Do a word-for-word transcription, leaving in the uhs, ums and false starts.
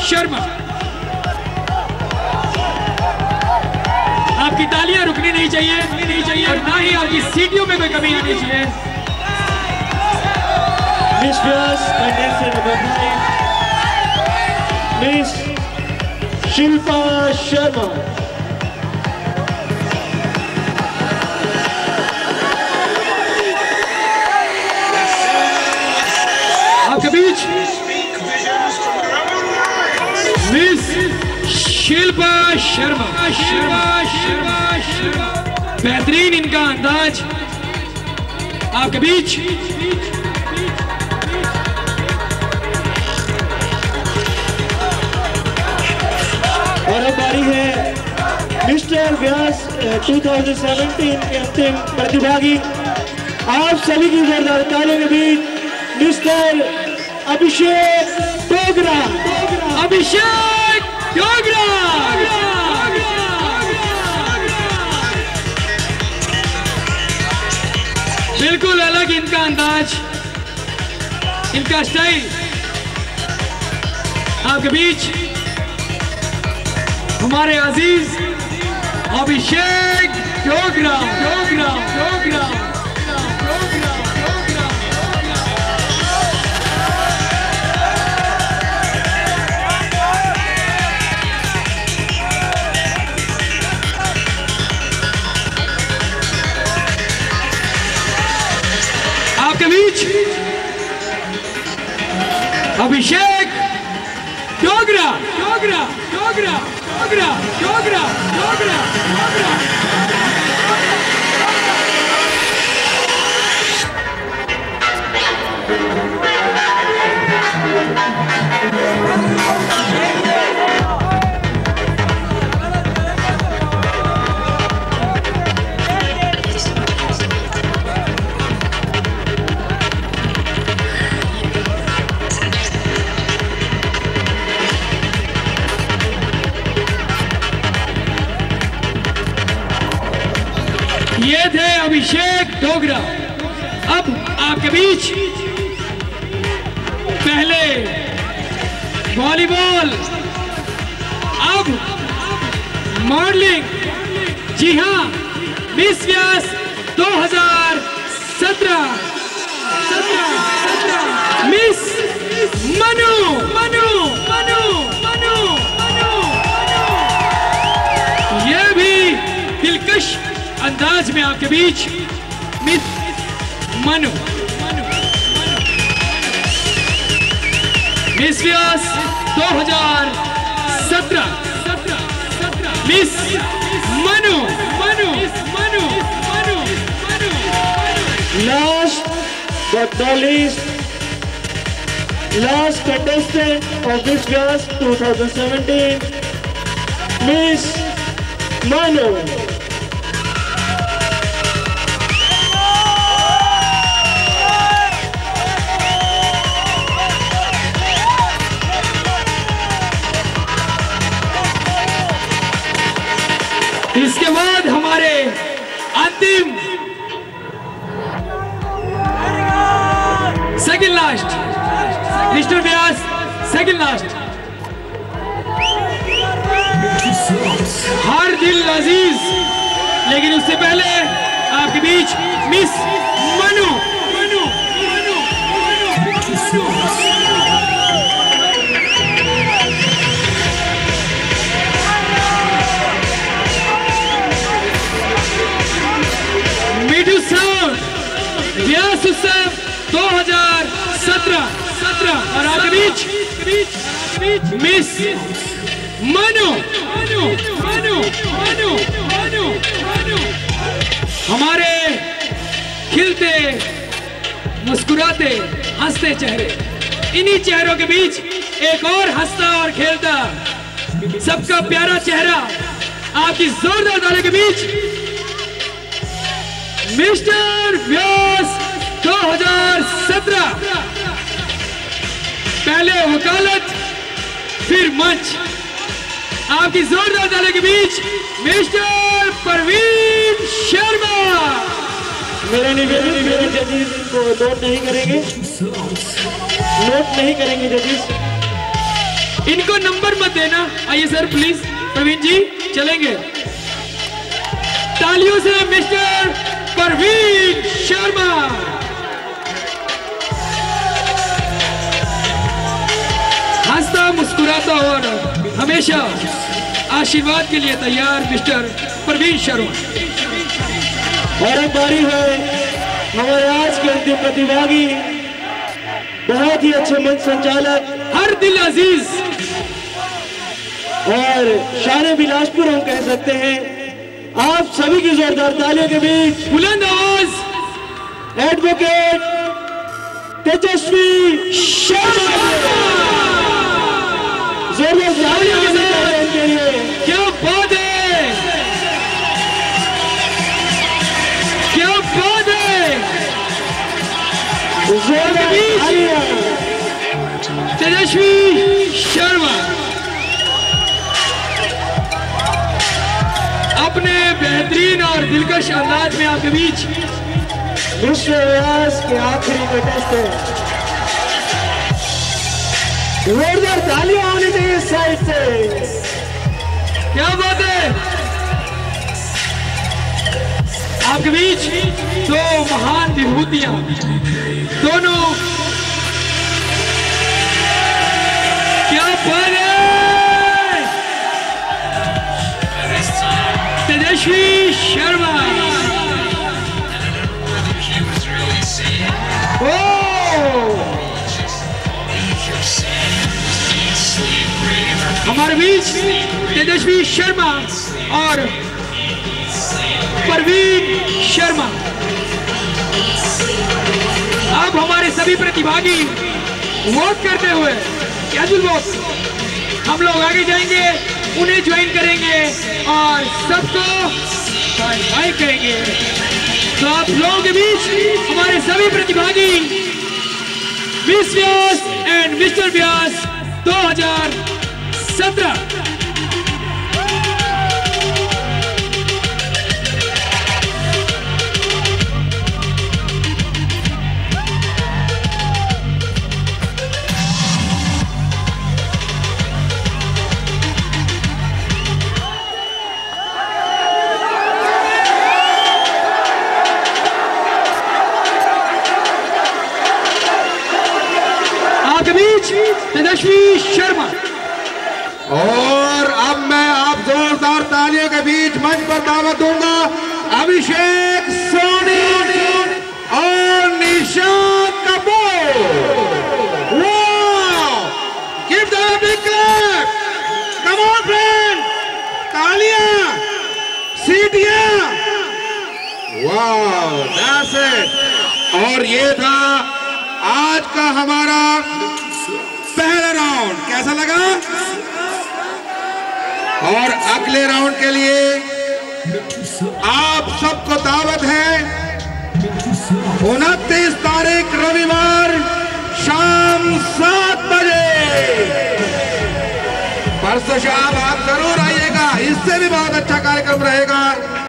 शर्मा। आपकी तालियां रुकनी नहीं चाहिए, नहीं चाहिए और ना ही आपकी सीटियों में कोई कमी आनी चाहिए। Miss Vyas contestant number five, miss Shilpa Sharma. आपके बीच मिस शिल्पा शर्मा। शिल्पा शर्मा शर्मा बेहतरीन इनका अंदाज। आपके बीच और अब बारी है मिस्टर व्यास दो हज़ार सत्रह के अंतिम प्रतिभागी। आप सभी की जोरदार तालियों के बीच मिस्टर अभिषेक डोगरा। अभिषेक डोगरा। बिल्कुल अलग इनका अंदाज, इनका स्टाइल। आपके बीच हमारे अजीज अभिषेक डोगरा। डोगरा डोगरा आपके बीच अभिषेक डोगरा। डोगरा डोगरा डोगरा डोगरा डोगरा डोगरा ये थे अभिषेक डोगरा। अब आपके बीच पहले वॉलीबॉल, अब मॉडलिंग। जी हाँ, मिस व्यास दो हज़ार सत्रह मिस मनु। मनु मनु मनु मनु ये भी दिलकश अंदाज में आपके बीच मिस मनु। मिस व्यास दो हज़ार सत्रह miss Manu. Manu Manu Manu Manu Last but not least, last contestant of Miss Vyas twenty seventeen, Miss Manu. इसके बाद हमारे अंतिम second last mister Vyas second last. हर दिल अजीज, लेकिन उससे पहले आपके बीच मिस मनु। मनु मनु मनु मीठू साउंड व्यास उत्सव दो हज़ार सत्रह और आपके बीच मिस मनु। मनु मनु मनु मनु मनु हमारे खिलते मुस्कुराते हंसते चेहरे, इन्हीं चेहरों के बीच एक और हंसता और खेलता सबका प्यारा चेहरा आपकी जोरदार तालियों के बीच मिस्टर व्यास दो हज़ार सत्रह। पहले वकालत फिर मंच, आपकी जोरदार तालियों के बीच मिस्टर परवीन शर्मा। मेरा निवेदन मेरे जजेस इनको नोट नहीं करेंगे, नोट नहीं करेंगे जजेस। इनको नंबर मत देना। आइए सर प्लीज, प्रवीण जी चलेंगे। तालियों से मिस्टर प्रवीण शर्मा। हंसता मुस्कुराता और हमेशा आशीर्वाद के लिए तैयार मिस्टर प्रवीण शर्मा। और अब बारी है हमारे आज के अंतिम प्रतिभागी, बहुत ही अच्छे मंच संचालक, हर दिल अजीज और शान बिलासपुर हम कह सकते हैं। आप सभी की जोरदार तालियों के बीच बुलंद आवाज एडवोकेट तेजस्वी शर्मा। जोरदार तालियों के साथ उनके लिए। क्या बात है, क्या बात है। जोरदार तालियां। तेजस्वी शर्मा अपने बेहतरीन और दिलकश अंदाज में आपके बीच मिस्टर व्यास के आखिरी का टेस्ट है। जोरदार तालियां होनी चाहिए इस साइड से। क्या बात है। आपके बीच दो महान विभूतियां, दोनों क्या बात है। तेजस्वी शर्मा, हमारे बीच तेजस्वी शर्मा और प्रवीण शर्मा। अब हमारे सभी प्रतिभागी वोट करते हुए कैजुअल वोट हम लोग आगे जाएंगे, उन्हें ज्वाइन करेंगे और सबको बाय बाय करेंगे। तो आप लोगों के बीच हमारे सभी प्रतिभागी miss Vyas and mister Vyas दो हज़ार सत्रह। तेजस्वी शर्मा। और अब मैं आप जोरदार तालियों के बीच मंच पर दावत दूंगा अभिषेक सोनी और Nishant Kapoor. Give the big clap, come on friend, तालियां, सीटियां। वाह, दैट्स इट। और ये था आज का हमारा पहला राउंड। कैसा लगा? और अगले राउंड के लिए आप सबको दावत है उनतीस तारीख रविवार शाम सात बजे। परसों शाम आप जरूर आइएगा, इससे भी बहुत अच्छा कार्यक्रम रहेगा।